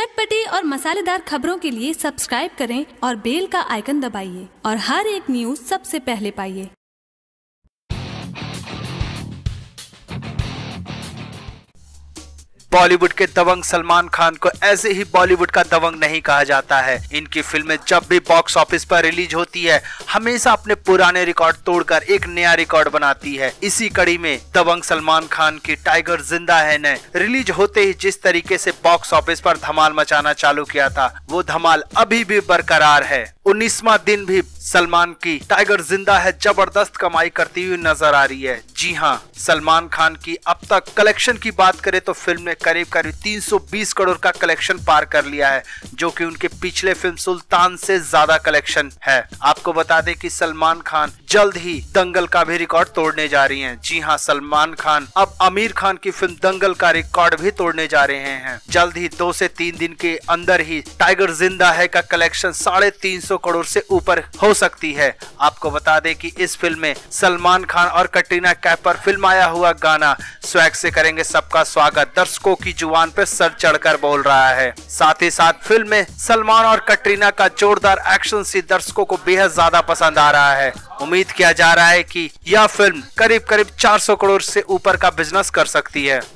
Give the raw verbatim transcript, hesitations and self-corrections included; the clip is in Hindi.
चटपटी और मसालेदार खबरों के लिए सब्सक्राइब करें और बेल का आइकन दबाइए और हर एक न्यूज सबसे पहले पाइए। बॉलीवुड के दबंग सलमान खान को ऐसे ही बॉलीवुड का दबंग नहीं कहा जाता है। इनकी फिल्में जब भी बॉक्स ऑफिस पर रिलीज होती है हमेशा अपने पुराने रिकॉर्ड तोड़कर एक नया रिकॉर्ड बनाती है। इसी कड़ी में दबंग सलमान खान की टाइगर जिंदा है ने रिलीज होते ही जिस तरीके से बॉक्स ऑफिस पर धमाल मचाना चालू किया था वो धमाल अभी भी बरकरार है। उन्नीसवां दिन भी सलमान की टाइगर जिंदा है जबरदस्त कमाई करती हुई नजर आ रही है। जी हाँ, सलमान खान की अब तक कलेक्शन की बात करें तो फिल्म ने करीब करीब तीन सौ बीस करोड़ का कलेक्शन पार कर लिया है, जो कि उनके पिछले फिल्म सुल्तान से ज्यादा कलेक्शन है। आपको बता दें कि सलमान खान जल्द ही दंगल का भी रिकॉर्ड तोड़ने जा रही हैं। जी हाँ, सलमान खान अब आमिर खान की फिल्म दंगल का रिकॉर्ड भी तोड़ने जा रहे हैं। जल्द ही दो से तीन दिन के अंदर ही टाइगर जिंदा है का कलेक्शन साढ़े तीन सौ करोड़ से ऊपर हो सकती है। आपको बता दें कि इस फिल्म में सलमान खान और कटरीना कैफ पर फिल्माया हुआ गाना स्वैग से करेंगे सबका स्वागत दर्शकों की जुबान पे सर चढ़कर बोल रहा है। साथ ही साथ फिल्म में सलमान और कटरीना का जोरदार एक्शन सीन दर्शकों को बेहद ज्यादा पसंद आ रहा है। उम्मीद किया जा रहा है कि यह फिल्म करीब करीब चार सौ करोड़ से ऊपर का बिजनेस कर सकती है।